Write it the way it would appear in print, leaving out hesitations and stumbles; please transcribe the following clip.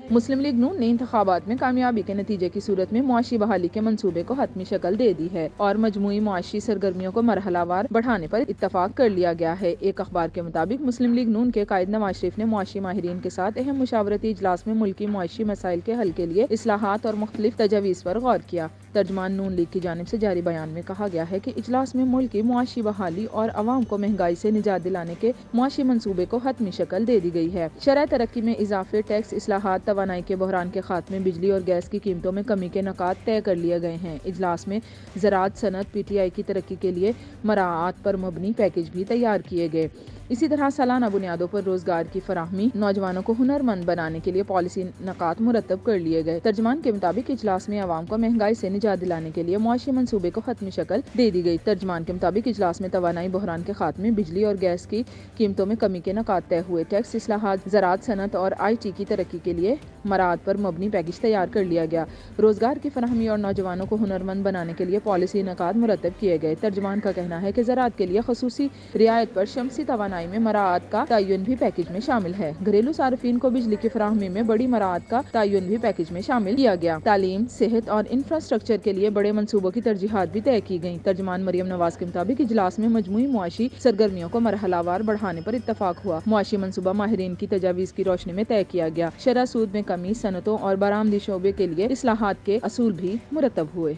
مسلم league نون نے انتخابات میں کامیابی کے نتیجے کی صورت میں معاشی بحالی کے منصوبے کو حتمی شکل دے دی ہے اور مجموعی معاشی سرگرمیوں کو مرحلہ وار بڑھانے پر اتفاق کر لیا گیا ہے۔ ایک اخبار کے مطابق مسلم لیگ نون کے قائد نواز شریف نے معاشی ماہرین کے ساتھ اہم مشاورتی اجلاس میں ملکی معاشی مسائل کے حل کے لیے اصلاحات اور مختلف تجاویز پر غور کیا۔ ترجمان نون لیگ کی جانب سے جاری بیان میں کہا گیا ہے کہ اجلاس میں ملک کی معاشی بحالی اور عوام کو مہنگائی سے نجات دلانے کے معاشی منصوبے کو حتمی شکل دے دی گئی ہے۔ شرح ترقی میں اضافے، ٹیکس اصلاحات، توانائی کے بحران کے خاتمے، بجلی اور گیس کی قیمتوں میں کمی کے نکات طے کر لیے گئے ہیں۔ اجلاس میں زراعت، صنعت، پی ٹی آئی کی ترقی کے لیے مراعات پر مبنی پیکج بھی تیار کیے گئے۔ اسی طرح سالانہ بنیادوں پر روزگار کی فراہمی، نوجوانوں کو ہنرمند بنانے کے لیے پالیسی نکات مرتب کر لیے گئے۔ ترجمان کے مطابق اجلاس میں عوام کو مہنگائی سے نجات دلانے کے لیے معاشی منصوبے کو حتمی شکل دے دی گئی۔ ترجمان کے مطابق اجلاس میں توانائی بحران کے خاتمے، بجلی اور گیس کی قیمتوں میں کمی کے نکات طے ہوئے، ٹیکس اصلاحات، زراعت، صنعت اور آئی ٹی کی ترقی کے لیے مراعات پر مبنی پیکج تیار کر لیا گیا، روزگار کی فراہمی اور نوجوانوں کو ہنرمند بنانے کے لیے پالیسی نکات مرتب کیے گئے۔ ترجمان کا کہنا ہے کہ زراعت کے لیے خصوصی رعایت پر شمسی توانائی میں مراعات کا تعین بھی پیکج میں شامل ہے۔ گھریلو صارفین کو بجلی کی فراہمی میں بڑی مراعات کا تعین بھی پیکج میں شامل کیا گیا۔ تعلیم، صحت اور انفراسٹرکچر کے لیے بڑے منصوبوں کی ترجیحات بھی طے کی گئیں۔ ترجمان مریم نواز کے مطابق اجلاس میں مجموعی معاشی سرگرمیوں کو مرحلہ وار بڑھانے پر اتفاق ہوا۔ معاشی منصوبہ ماہرین کی تجاویز کی روشنی میں طے کیا گیا۔ شرح سود میں کمی، صنعتوں اور برآمدی شعبے کے لیے اصلاحات کے اصول بھی مرتب ہوئے۔